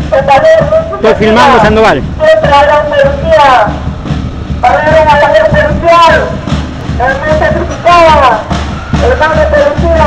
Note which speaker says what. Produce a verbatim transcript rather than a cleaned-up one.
Speaker 1: Estoy filmando Sandoval.
Speaker 2: Siempre a la policía, pararon a la guerra policial, el más sacrificada, el más de policía.